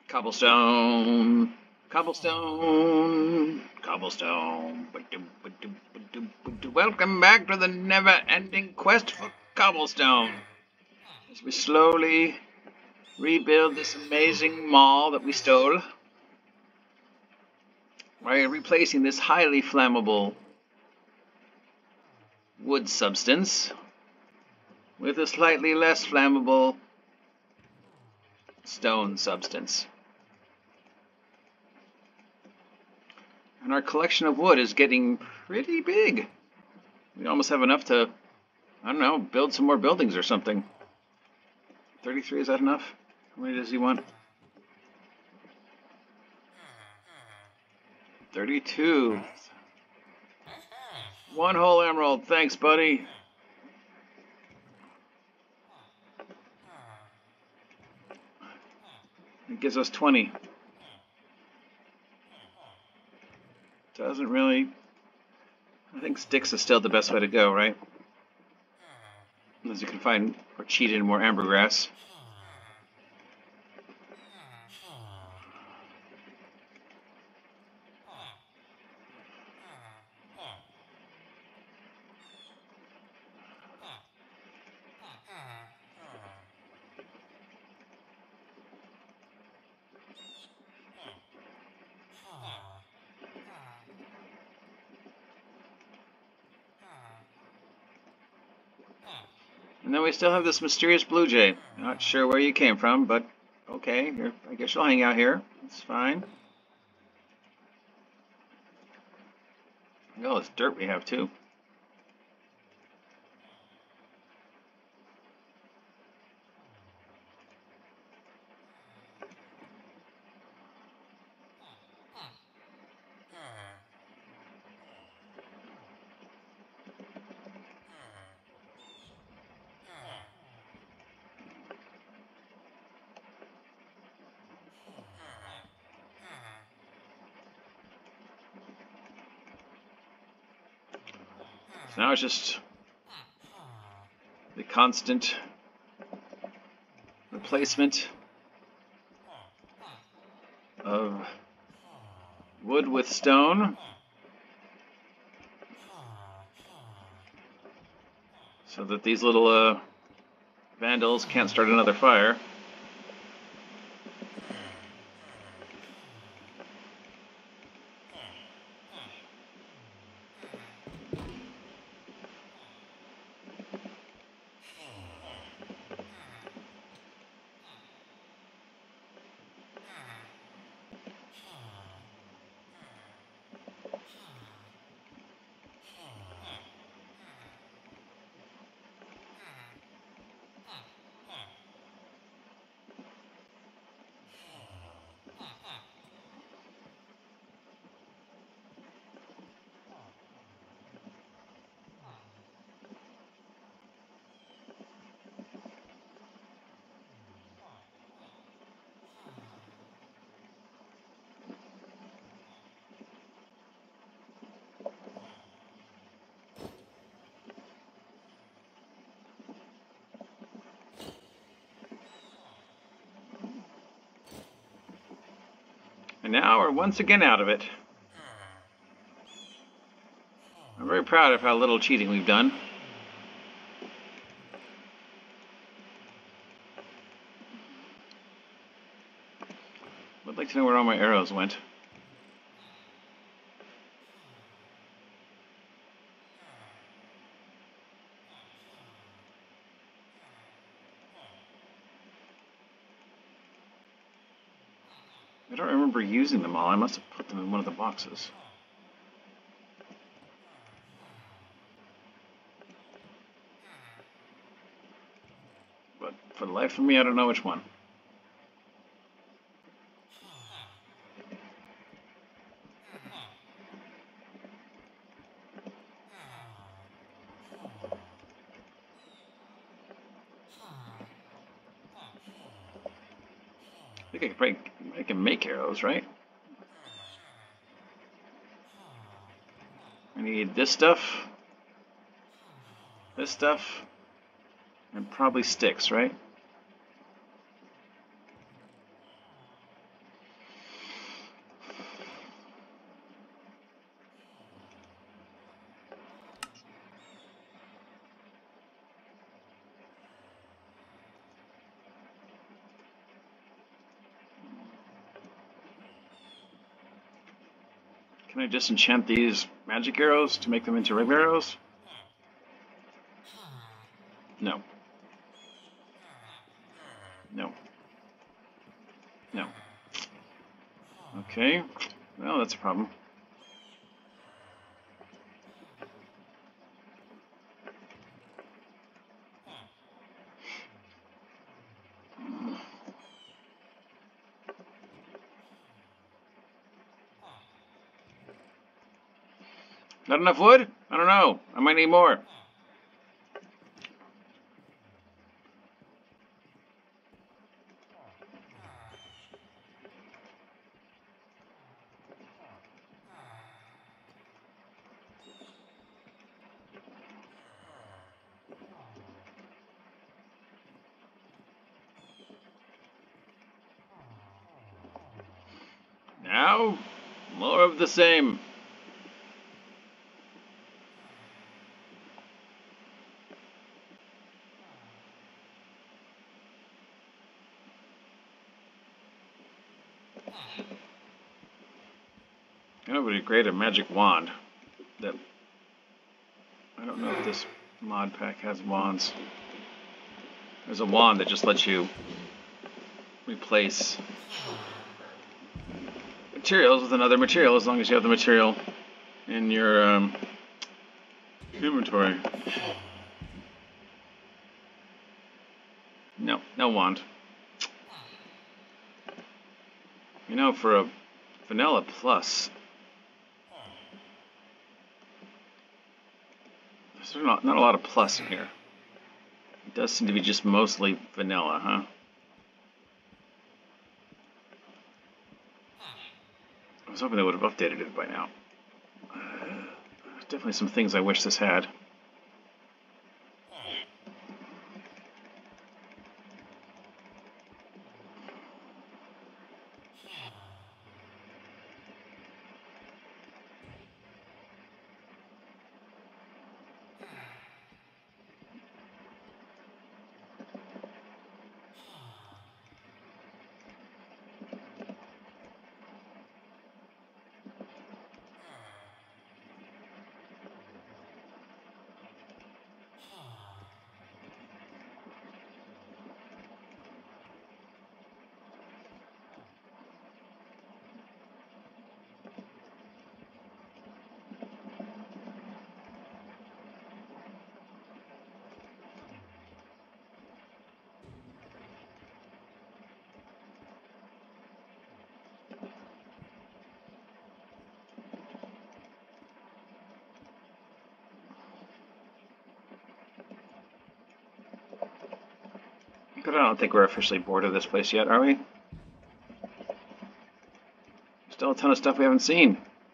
Cobblestone, cobblestone, cobblestone. Welcome back to the never-ending quest for cobblestone. As we slowly rebuild this amazing mall that we stole, by replacing this highly flammable wood substance with a slightly less flammable stone substance. And our collection of wood is getting pretty big. We almost have enough to, I don't know, build some more buildings or something. 33, is that enough? How many does he want? 32. One whole emerald. Thanks, buddy. It gives us 20. Doesn't really... I think sticks is still the best way to go, right? Unless you can find or cheat in more ambergrass. And then we still have this mysterious blue jay. Not sure where you came from, but okay. I guess you'll hang out here. It's fine. Oh, it's dirt we have too. So now it's just the constant replacement of wood with stone, so that these little vandals can't start another fire. And now we're once again out of it. I'm very proud of how little cheating we've done. I'd like to know where all my arrows went. I don't remember using them all. I must have put them in one of the boxes. But for the life of me, I don't know which one. I think I can make arrows, right? I need this stuff, and probably sticks, right? Can I disenchant these magic arrows to make them into regular arrows? No. No. No. Okay. Well, that's a problem. Not enough wood? I don't know. I might need more. Now, more of the same. You know, it would be great a magic wand. That I don't know if this mod pack has wands. There's a wand that just lets you replace materials with another material as long as you have the material in your inventory. No, no wand. You know, for a vanilla plus, there's not a lot of plus in here. It does seem to be just mostly vanilla, huh? I was hoping they would have updated it by now. Definitely some things I wish this had. But I don't think we're officially bored of this place yet, are we? Still a ton of stuff we haven't seen.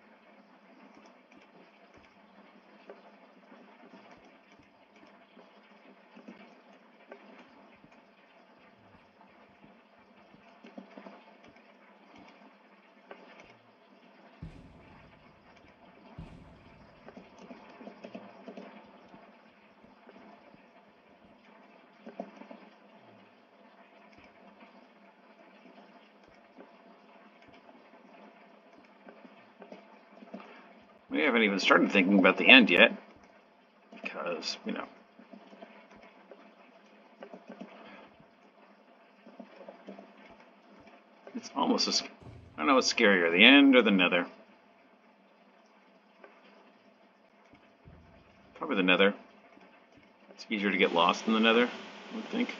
We haven't even started thinking about the end yet. Because, you know. It's almost as... I don't know what's scarier, the end or the nether. Probably the nether. It's easier to get lost in the nether, I would think.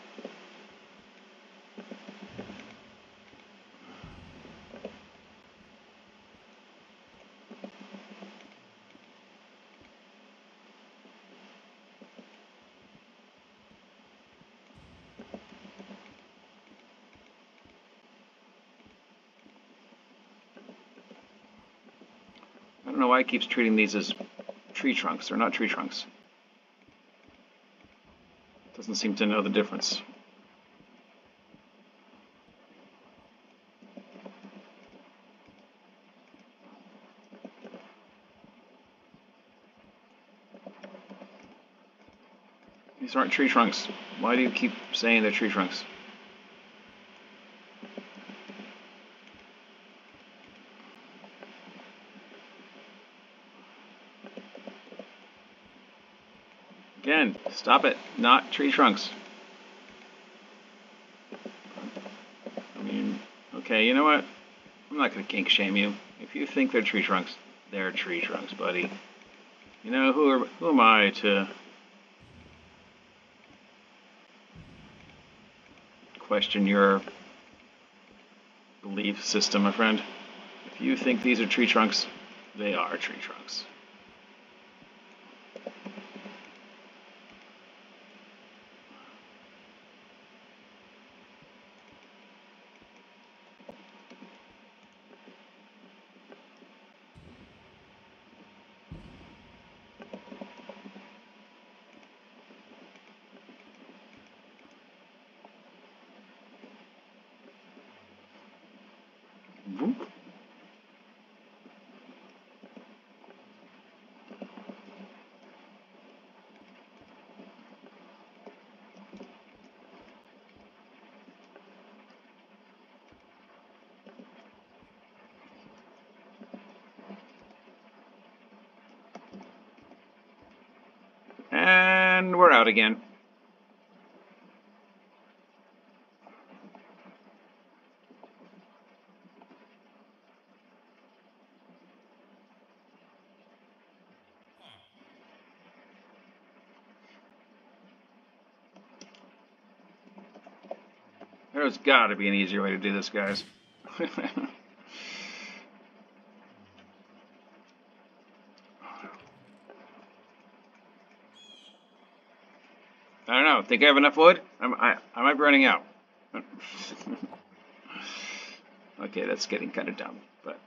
I don't know why it keeps treating these as tree trunks. They're not tree trunks. It doesn't seem to know the difference. These aren't tree trunks. Why do you keep saying they're tree trunks? Again, stop it. Not tree trunks. I mean, okay, you know what? I'm not going to kink shame you. If you think they're tree trunks, they're tree trunks, buddy. You know, who am I to question your belief system, my friend? If you think these are tree trunks, they are tree trunks. Whoop. And we're out again. There's got to be an easier way to do this, guys. I don't know. Think I have enough wood? I might be running out. Okay, that's getting kind of dumb, but...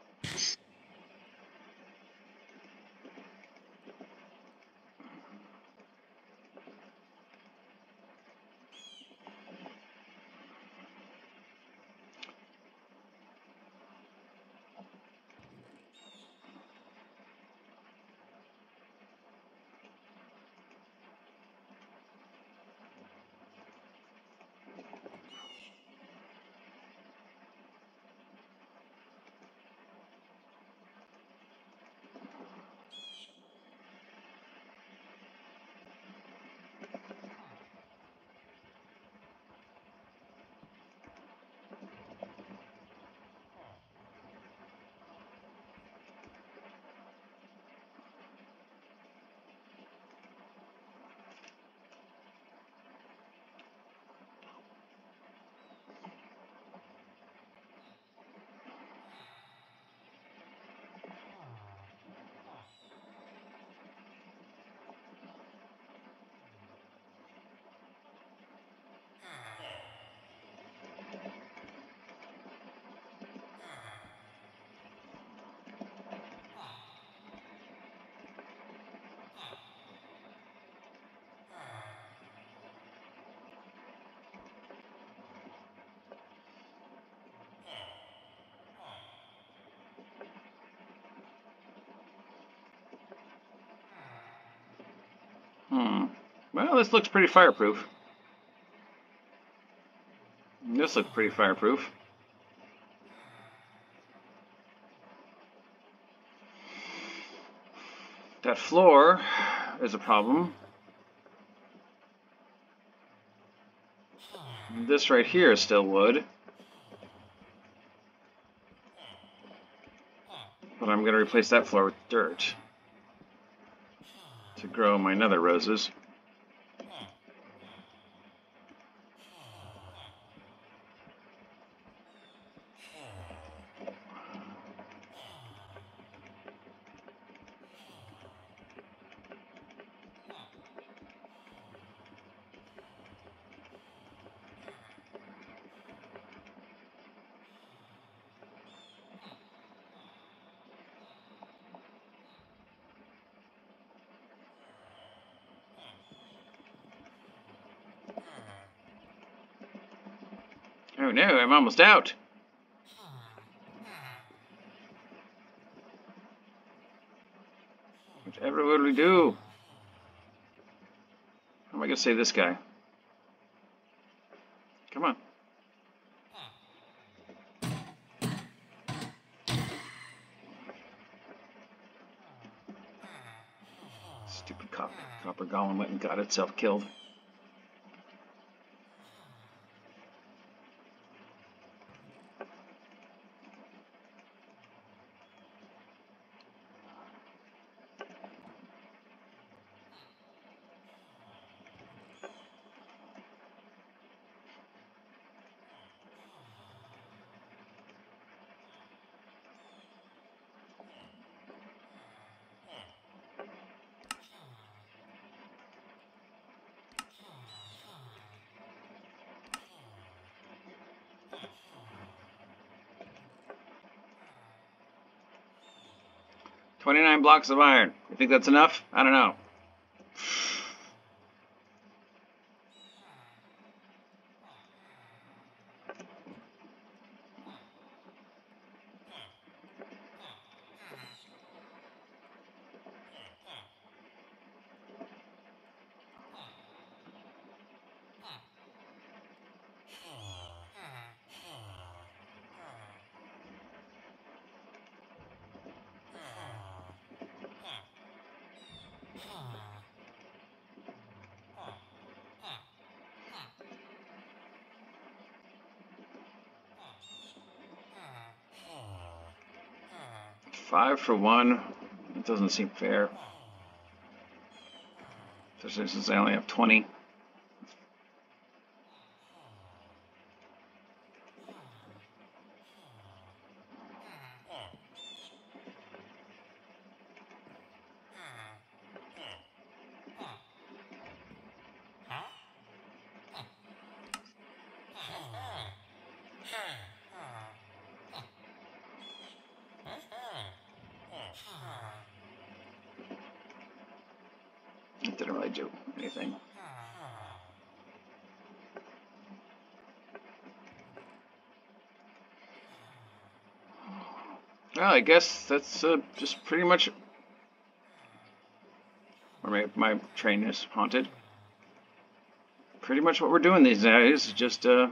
Well, this looks pretty fireproof. This looks pretty fireproof. That floor is a problem. This right here is still wood. But I'm going to replace that floor with dirt to grow my nether roses. Oh no, I'm almost out. Whatever would we do? How am I going to save this guy? Come on. Stupid cop. Copper golem went and got itself killed. "29 blocks of iron. You think that's enough? I don't know." Five for one. It doesn't seem fair. Especially since I only have 20. It didn't really do anything. Well, I guess that's just pretty much where my train is haunted. Pretty much what we're doing these days is just I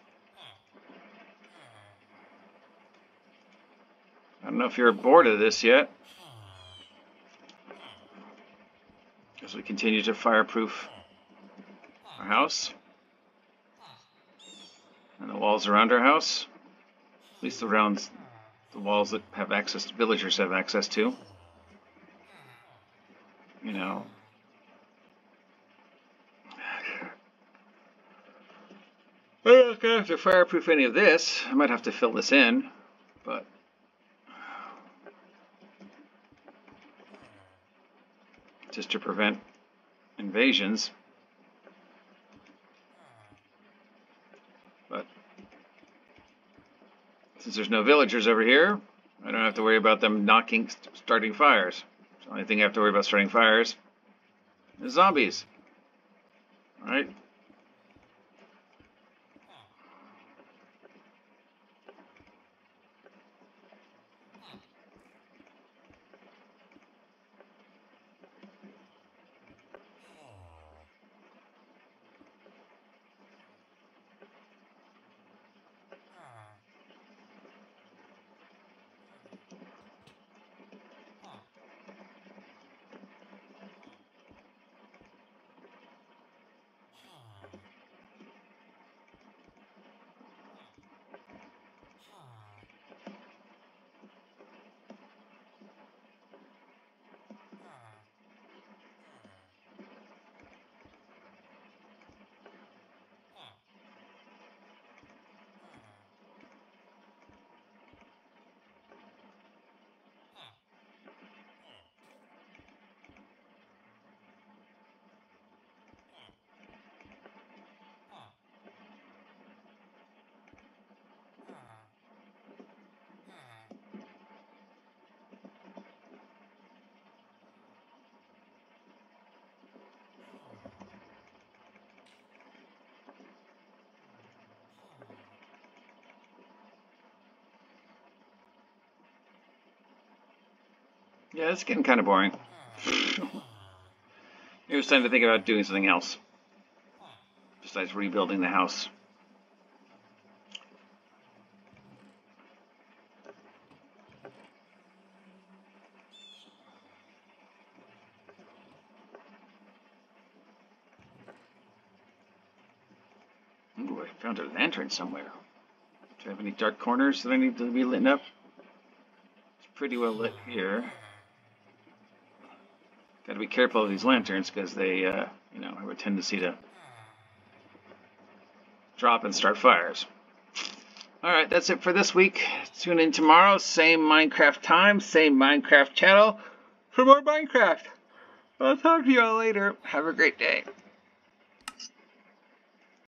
don't know if you're bored of this yet, as we continue to fireproof our house and the walls around our house, at least around the walls that have access, villagers have access to. You know. I'm not gonna have to fireproof any of this. I might have to fill this in, but just to prevent invasions. But since there's no villagers over here, I don't have to worry about them starting fires. The only thing I have to worry about starting fires is zombies. Alright? Yeah, it's getting kind of boring. It was time to think about doing something else besides rebuilding the house. I found a lantern somewhere. Do I have any dark corners that I need to be lit up? It's pretty well lit here. Got to be careful of these lanterns because they, you know, have a tendency to drop and start fires. Alright, that's it for this week. Tune in tomorrow, same Minecraft time, same Minecraft channel for more Minecraft. I'll talk to you all later. Have a great day.